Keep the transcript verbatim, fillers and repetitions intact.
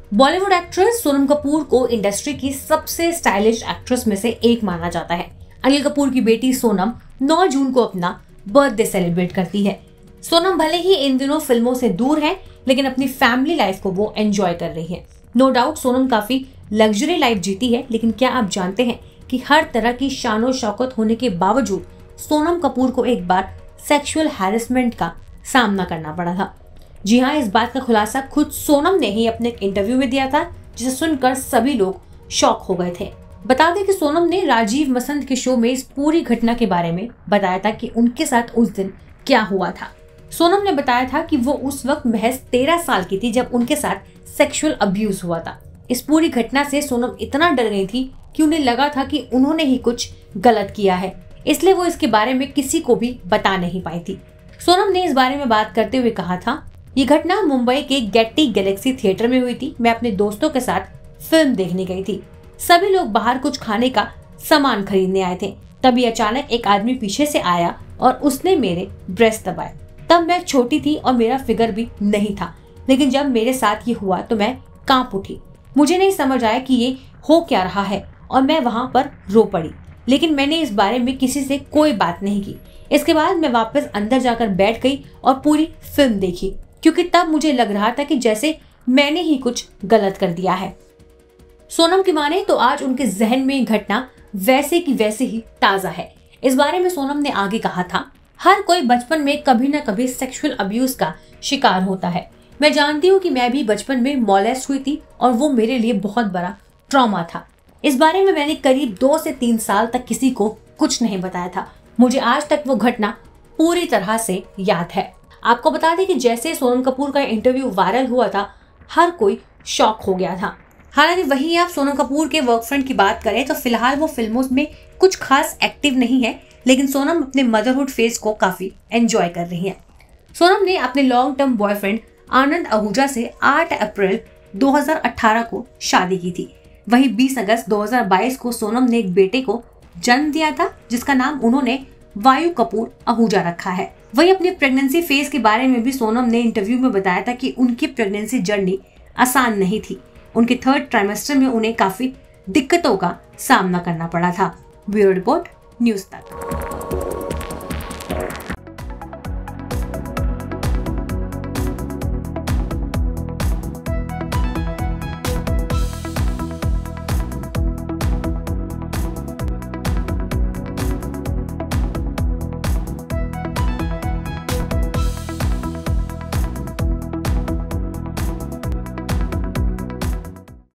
Bollywood actress Sonam Kapoor को industry की सबसे स्टाइलिश एक्ट्रेस में से एक माना जाता है। अनिल कपूर की बेटी सोनम नौ जून को अपना बर्थडे सेलिब्रेट करती है। सोनम भले ही इन दिनों फिल्मों से दूर है, लेकिन अपनी फैमिली लाइफ को वो एंजॉय कर रही है। नो डाउट सोनम काफी लग्जरी लाइफ जीती है, लेकिन क्या आप जानते हैं कि हर तरह की शानो शौकत होने के बावजूद सोनम कपूर को एक बार सेक्सुअल हैरेसमेंट का सामना करना पड़ा था। जी हाँ, इस बात का खुलासा खुद सोनम ने ही अपने एक इंटरव्यू में दिया था, जिसे सुनकर सभी लोग शॉक हो गए थे। बता दें कि सोनम ने राजीव मसंद के शो में इस पूरी घटना के बारे में बताया था कि उनके साथ उस दिन क्या हुआ था। सोनम ने बताया था कि वो उस वक्त महज तेरह साल की थी जब उनके साथ सेक्सुअल अब्यूज हुआ था। इस पूरी घटना से सोनम इतना डर गई थी कि उन्हें लगा था कि उन्होंने ही कुछ गलत किया है, इसलिए वो इसके बारे में किसी को भी बता नहीं पाई थी। सोनम ने इस बारे में बात करते हुए कहा था, ये घटना मुंबई के गेट्टी गैलेक्सी थिएटर में हुई थी। मैं अपने दोस्तों के साथ फिल्म देखने गई थी। सभी लोग बाहर कुछ खाने का सामान खरीदने आए थे। तभी अचानक एक आदमी पीछे से आया और उसने मेरे ब्रेस्ट दबाए। तब मैं छोटी थी और मेरा फिगर भी नहीं था, लेकिन जब मेरे साथ ये हुआ तो मैं कांप उठी। मुझे नहीं समझ आया कि ये हो क्या रहा है और मैं वहां पर रो पड़ी, लेकिन मैंने इस बारे में किसी से कोई बात नहीं की। इसके बाद मैं वापस अंदर जाकर बैठ गई और पूरी फिल्म देखी, क्योंकि तब मुझे लग रहा था कि जैसे मैंने ही कुछ गलत कर दिया है। सोनम की माने तो आज उनके जहन में घटना वैसे की वैसे ही ताजा है। इस बारे में सोनम ने आगे कहा था, हर कोई बचपन में कभी न कभी सेक्सुअल अब्यूज का शिकार होता है। मैं जानती हूँ कि मैं भी बचपन में मॉलेस्ट हुई थी और वो मेरे लिए बहुत बड़ा ट्रॉमा था। इस बारे में मैंने करीब दो से तीन साल तक किसी को कुछ नहीं बताया था। मुझे आज तक वो घटना पूरी तरह से याद है। आपको बता दें कि जैसे सोनम कपूर का इंटरव्यू वायरल हुआ था, हर कोई शॉक हो गया था। हालांकि वहीं आप सोनम कपूर के वर्क फ्रंट की बात करें तो फिलहाल वो फिल्मों में कुछ खास एक्टिव नहीं है, लेकिन सोनम अपने मदरहुड फेज को काफी एंजॉय कर रही हैं। सोनम ने अपने long term boyfriend Anand Ahuja से आठ अप्रैल दो हज़ार अठारह को शादी की थी। वहीं बीस अगस्त दो हज़ार बाईस को सोनम ने एक बेटे को जन्म दिया था, जिसका नाम उन्होंने वायु कपूर आहूजा रखा है। वहीं अपनी प्रेगनेंसी फेज के बारे में भी सोनम ने इंटरव्यू में बताया था कि उनकी प्रेगनेंसी जर्नी आसान नहीं थी। उनके थर्ड ट्राइमेस्टर में उन्हें काफी दिक्कतों का सामना करना पड़ा था। ब्यूरो रिपोर्ट, न्यूज़ तक।